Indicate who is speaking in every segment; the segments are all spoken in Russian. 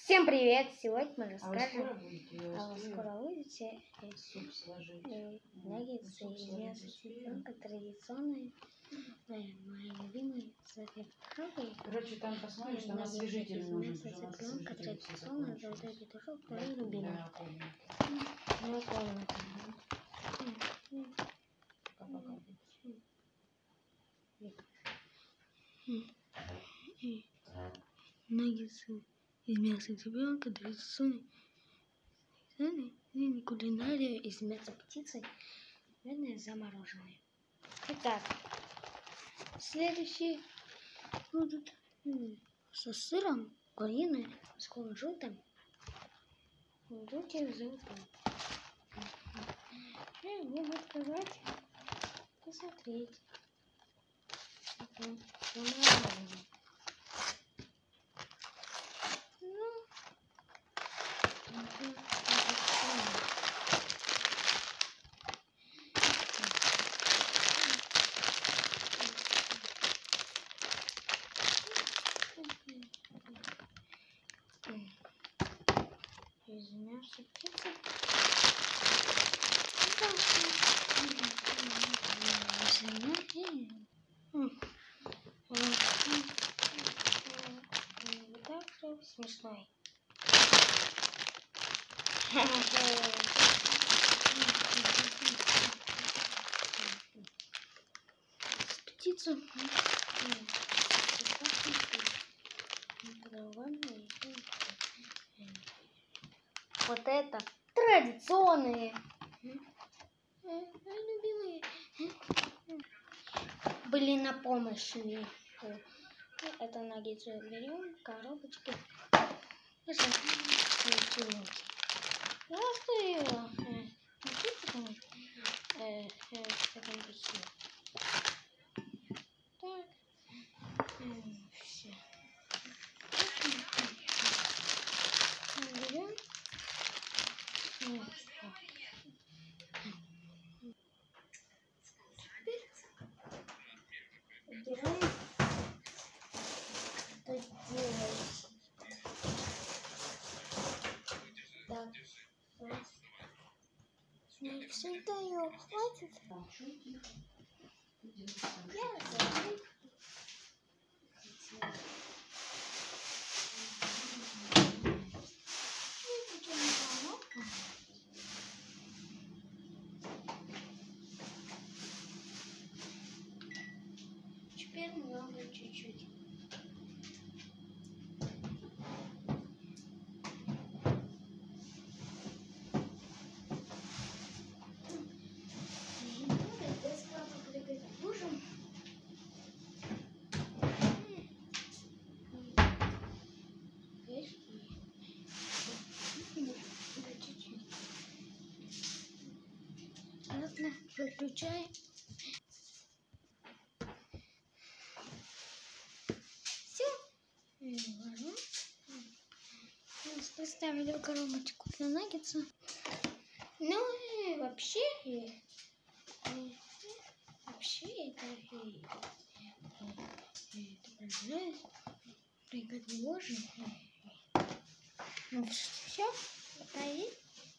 Speaker 1: Всем привет! Сегодня мы расскажем.
Speaker 2: Скоро
Speaker 1: выйдете
Speaker 2: суп сложить.
Speaker 1: Наггетсы из мяса цыпленка, традиционные, мои любимые запеканки.
Speaker 2: Короче, там посмотришь, там освежитель нужен.
Speaker 1: Мясо цыпленка, традиционная, золотой петушок, мои любимые. Моя комната. Наггетсы из мяса цыпленка, традиционная кулинария из мяса птицы, наверное, замороженные. Итак, следующие будут со сыром, куриные, с кунжутом, кунжутик золотой. И будем открывать, посмотреть. Замороженные. Из мяса птицы. Вот так все смешной. Птица. Вот это традиционные, любимые, были на помощь мне. Это наггетсы берем, коробочки. Просто его так, все. Берем. Убираем. Что делать? Так. Всегда ее хватит. Я забыл. Теперь много чуть-чуть. Ладно, выключаем. Все. Ладно. Поставили в коробочку для наггетса. Ну и вообще это приготовлено. Ну все, готови.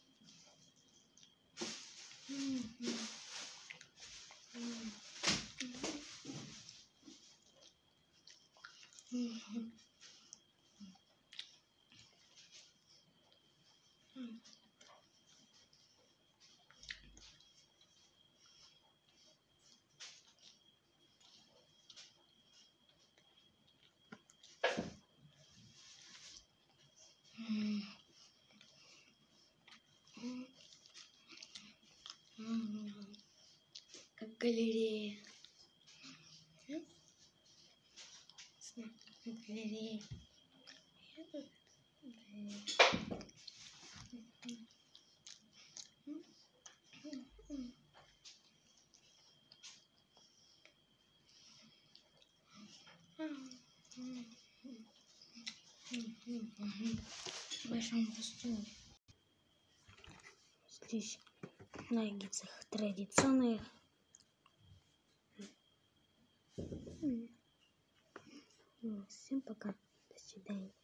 Speaker 1: Как галерея. Как галерея. В большом костюме. Здесь наггетсы традиционные. Всем пока. До свидания.